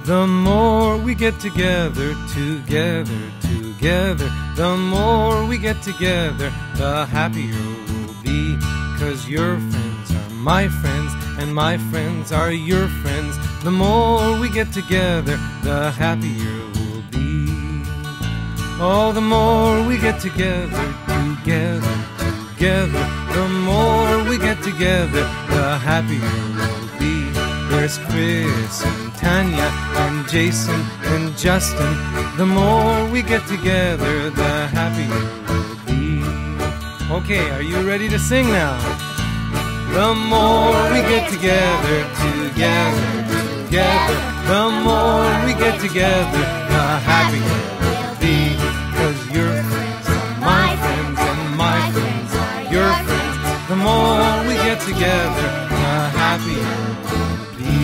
The more we get together, together, together, the more we get together, the happier we'll be. 'Cause your friends are my friends, and my friends are your friends. The more we get together, the happier we'll be. Oh, the more we get together, together, together, the more we get together, the happier we'll be. There's Chris and Tanya and Jason and Justin. The more we get together, the happier we'll be. Okay, are you ready to sing now? The more we get together, together, together, the more we get together, the happier we'll be. 'Cause your friends are my friends, and my friends are your friends. The more we get together, the happier we'll be.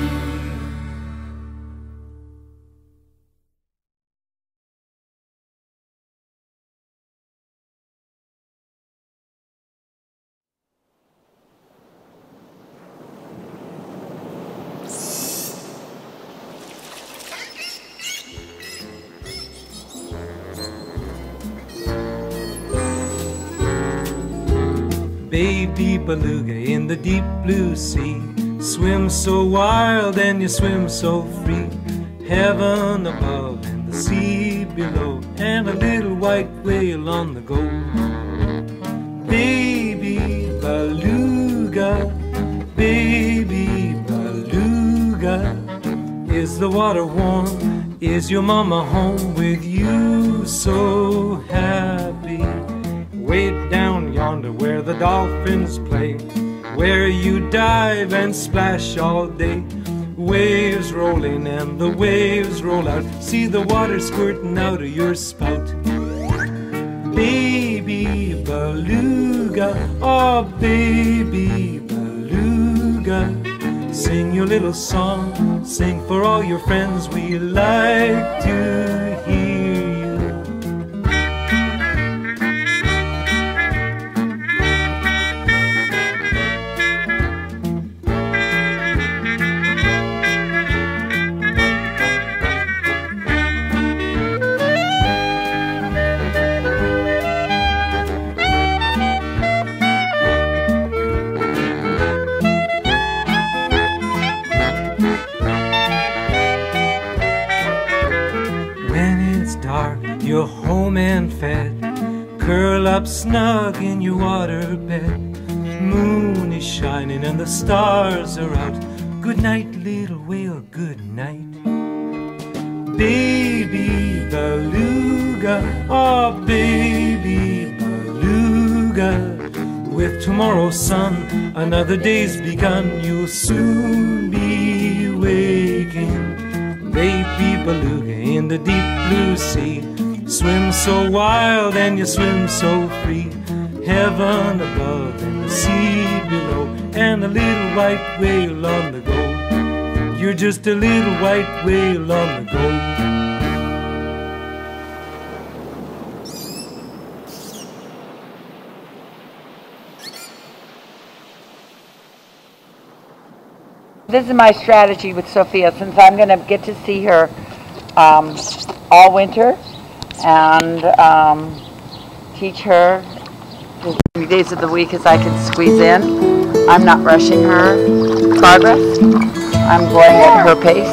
Baby beluga in the deep blue sea, swim so wild and you swim so free. Heaven above and the sea below, and a little white whale on the go. Baby beluga, baby beluga, is the water warm? Is your mama home with you so happy? Way down yonder where the dolphins play, where you dive and splash all day. Waves rolling and the waves roll out, see the water squirting out of your spout. Baby beluga, oh baby beluga, sing your little song, sing for all your friends, we like to hear you. You're home and fed, curl up snug in your water bed. Moon is shining and the stars are out. Good night, little whale, good night. Baby beluga, oh baby beluga, with tomorrow's sun, another day's begun. You'll soon be waking. Baby beluga in the deep blue sea, swim so wild and you swim so free. Heaven above and the sea below, and a little white whale on the go. You're just a little white whale on the go. This is my strategy with Sophia, since I'm going to get to see her all winter and teach her as many days of the week as I can squeeze in. I'm not rushing her progress. I'm going at her pace,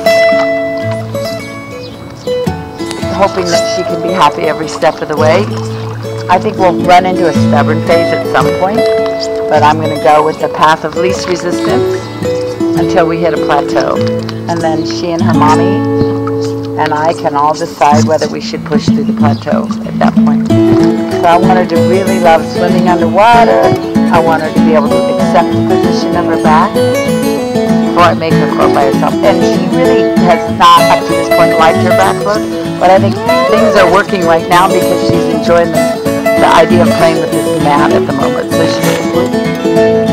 hoping that she can be happy every step of the way. I think we'll run into a stubborn phase at some point, but I'm going to go with the path of least resistance until we hit a plateau. And then she and her mommy and I can all decide whether we should push through the plateau at that point. So I want her to really love swimming underwater. I want her to be able to accept the position of her back before I make her float by herself. And she really has not, up to this point, liked her back float, but I think things are working right now because she's enjoying the idea of playing with this mat at the moment. So she's